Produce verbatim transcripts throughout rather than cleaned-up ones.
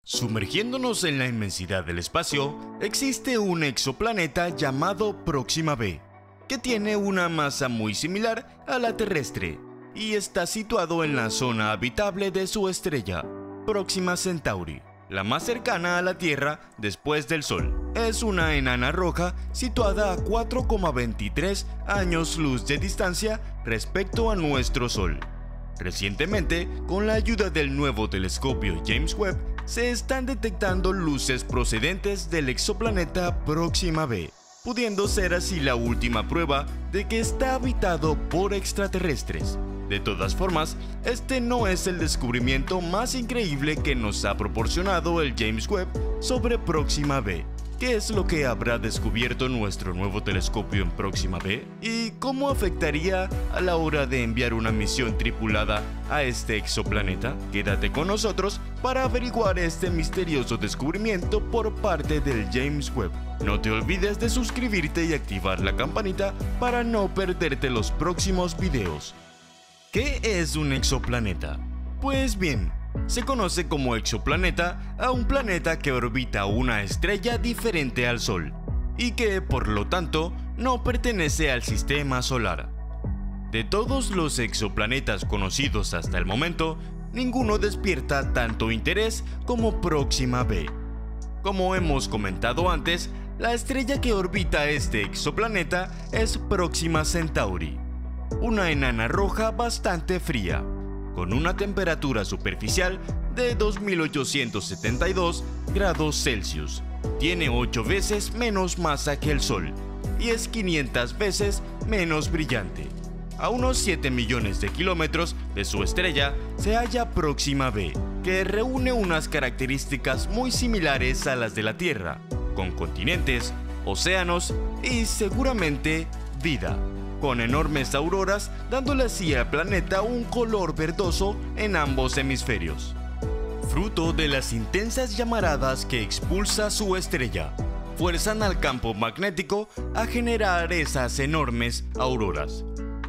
Sumergiéndonos en la inmensidad del espacio, existe un exoplaneta llamado Próxima B, que tiene una masa muy similar a la terrestre y está situado en la zona habitable de su estrella, Próxima Centauri, la más cercana a la Tierra después del Sol. Es una enana roja situada a cuatro coma veintitrés años luz de distancia respecto a nuestro Sol. Recientemente, con la ayuda del nuevo telescopio James Webb, se están detectando luces procedentes del exoplaneta Próxima B, pudiendo ser así la última prueba de que está habitado por extraterrestres. De todas formas, este no es el descubrimiento más increíble que nos ha proporcionado el James Webb sobre Próxima B. ¿Qué es lo que habrá descubierto nuestro nuevo telescopio en Próxima B? ¿Y cómo afectaría a la hora de enviar una misión tripulada a este exoplaneta? Quédate con nosotros para averiguar este misterioso descubrimiento por parte del James Webb. No te olvides de suscribirte y activar la campanita para no perderte los próximos videos. ¿Qué es un exoplaneta? Pues bien, se conoce como exoplaneta a un planeta que orbita una estrella diferente al Sol y que, por lo tanto, no pertenece al sistema solar. De todos los exoplanetas conocidos hasta el momento, ninguno despierta tanto interés como Próxima B. Como hemos comentado antes, la estrella que orbita este exoplaneta es Próxima Centauri, una enana roja bastante fría, con una temperatura superficial de dos mil ochocientos setenta y dos grados Celsius. Tiene ocho veces menos masa que el Sol y es quinientas veces menos brillante. A unos siete millones de kilómetros de su estrella se halla Próxima B, que reúne unas características muy similares a las de la Tierra, con continentes, océanos y seguramente vida, con enormes auroras dándole así al planeta un color verdoso en ambos hemisferios, fruto de las intensas llamaradas que expulsa su estrella. Fuerzan al campo magnético a generar esas enormes auroras.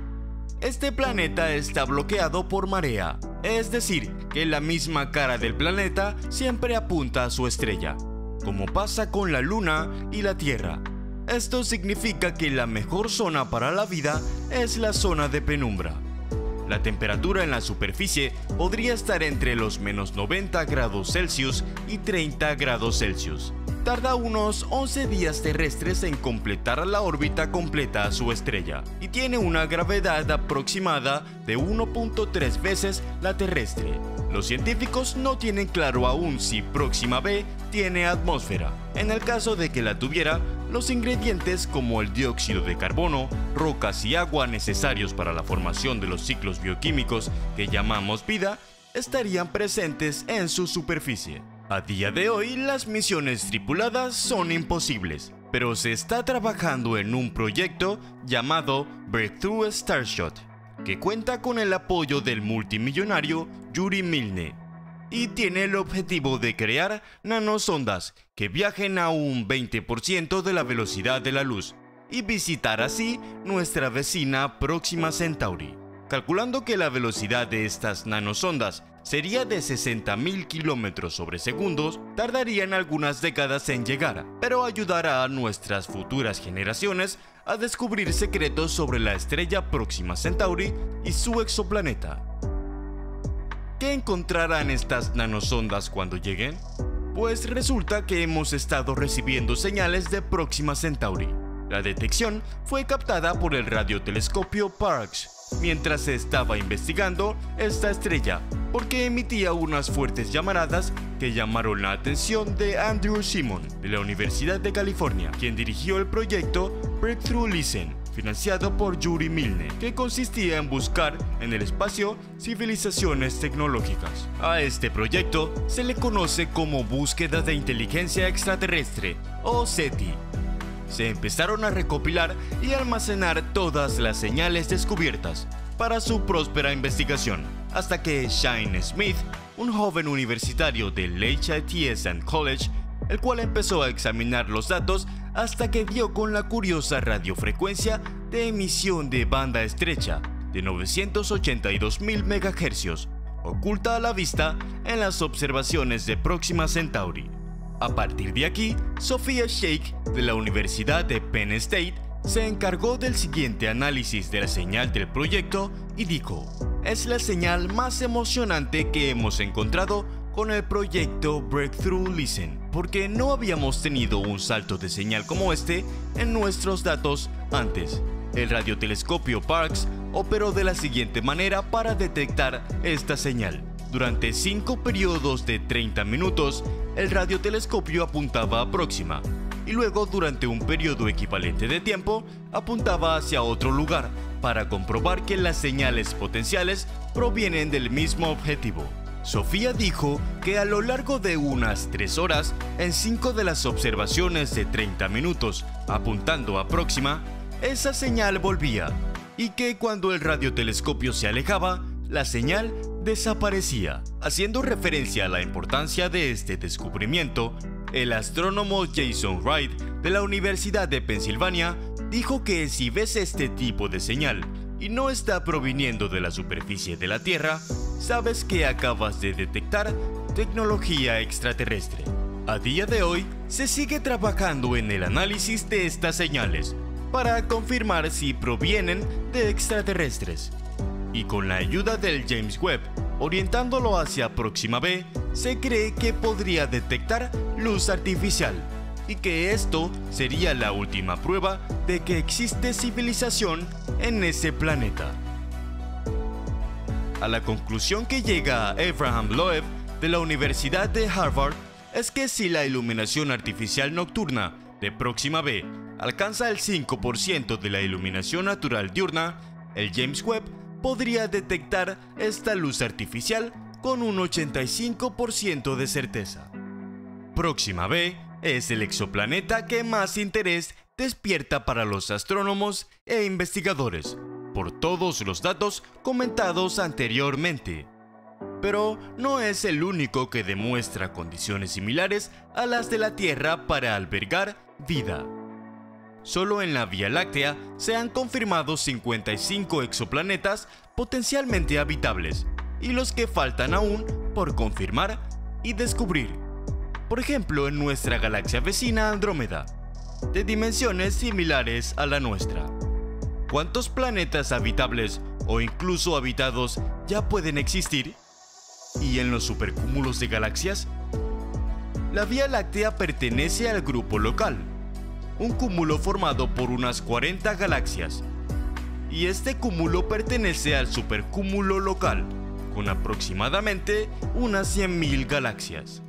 Este planeta está bloqueado por marea, es decir, que la misma cara del planeta siempre apunta a su estrella, como pasa con la Luna y la Tierra. Esto significa que la mejor zona para la vida es la zona de penumbra. La temperatura en la superficie podría estar entre los menos noventa grados Celsius y treinta grados Celsius. Tarda unos once días terrestres en completar la órbita completa a su estrella y tiene una gravedad aproximada de uno punto tres veces la terrestre. Los científicos no tienen claro aún si Próxima B tiene atmósfera. En el caso de que la tuviera, los ingredientes como el dióxido de carbono, rocas y agua necesarios para la formación de los ciclos bioquímicos que llamamos vida estarían presentes en su superficie. A día de hoy, las misiones tripuladas son imposibles, pero se está trabajando en un proyecto llamado Breakthrough Starshot, que cuenta con el apoyo del multimillonario Yuri Milne y tiene el objetivo de crear nanosondas que viajen a un veinte por ciento de la velocidad de la luz y visitar así nuestra vecina Próxima Centauri. Calculando que la velocidad de estas nanosondas sería de sesenta mil kilómetros sobre segundos, tardarían algunas décadas en llegar, pero ayudará a nuestras futuras generaciones a descubrir secretos sobre la estrella Próxima Centauri y su exoplaneta. ¿Qué encontrarán estas nanosondas cuando lleguen? Pues resulta que hemos estado recibiendo señales de Próxima Centauri. La detección fue captada por el radiotelescopio Parkes mientras se estaba investigando esta estrella, porque emitía unas fuertes llamaradas que llamaron la atención de Andrew Simon de la Universidad de California, quien dirigió el proyecto Breakthrough Listen, financiado por Yuri Milne, que consistía en buscar en el espacio civilizaciones tecnológicas. A este proyecto se le conoce como Búsqueda de Inteligencia Extraterrestre, o SETI. Se empezaron a recopilar y almacenar todas las señales descubiertas para su próspera investigación, hasta que Shane Smith, un joven universitario del H I T S and College, el cual empezó a examinar los datos hasta que dio con la curiosa radiofrecuencia de emisión de banda estrecha de novecientos ochenta y dos mil megahercios, oculta a la vista en las observaciones de Próxima Centauri. A partir de aquí, Sophia Sheikh, de la Universidad de Penn State, se encargó del siguiente análisis de la señal del proyecto y dijo: es la señal más emocionante que hemos encontrado con el proyecto Breakthrough Listen, porque no habíamos tenido un salto de señal como este en nuestros datos antes. El radiotelescopio Parkes operó de la siguiente manera para detectar esta señal. Durante cinco periodos de treinta minutos, el radiotelescopio apuntaba a Próxima, y luego durante un periodo equivalente de tiempo, apuntaba hacia otro lugar para comprobar que las señales potenciales provienen del mismo objetivo. Sophia dijo que a lo largo de unas tres horas, en cinco de las observaciones de treinta minutos apuntando a Próxima, esa señal volvía, y que cuando el radiotelescopio se alejaba, la señal desaparecía. Haciendo referencia a la importancia de este descubrimiento, el astrónomo Jason Wright de la Universidad de Pensilvania dijo que si ves este tipo de señal y no está proviniendo de la superficie de la Tierra, sabes que acabas de detectar tecnología extraterrestre. A día de hoy, se sigue trabajando en el análisis de estas señales para confirmar si provienen de extraterrestres. Y con la ayuda del James Webb, orientándolo hacia Próxima B, se cree que podría detectar luz artificial, y que esto sería la última prueba de que existe civilización en ese planeta. A la conclusión que llega Abraham Loeb de la Universidad de Harvard es que si la iluminación artificial nocturna de Próxima B alcanza el cinco por ciento de la iluminación natural diurna, el James Webb podría detectar esta luz artificial con un ochenta y cinco por ciento de certeza. Próxima B es el exoplaneta que más interés despierta para los astrónomos e investigadores, por todos los datos comentados anteriormente. Pero no es el único que demuestra condiciones similares a las de la Tierra para albergar vida. Solo en la Vía Láctea se han confirmado cincuenta y cinco exoplanetas potencialmente habitables, y los que faltan aún por confirmar y descubrir. Por ejemplo, en nuestra galaxia vecina Andrómeda, de dimensiones similares a la nuestra. ¿Cuántos planetas habitables o incluso habitados ya pueden existir? ¿Y en los supercúmulos de galaxias? La Vía Láctea pertenece al grupo local, un cúmulo formado por unas cuarenta galaxias, y este cúmulo pertenece al supercúmulo local, con aproximadamente unas cien mil galaxias.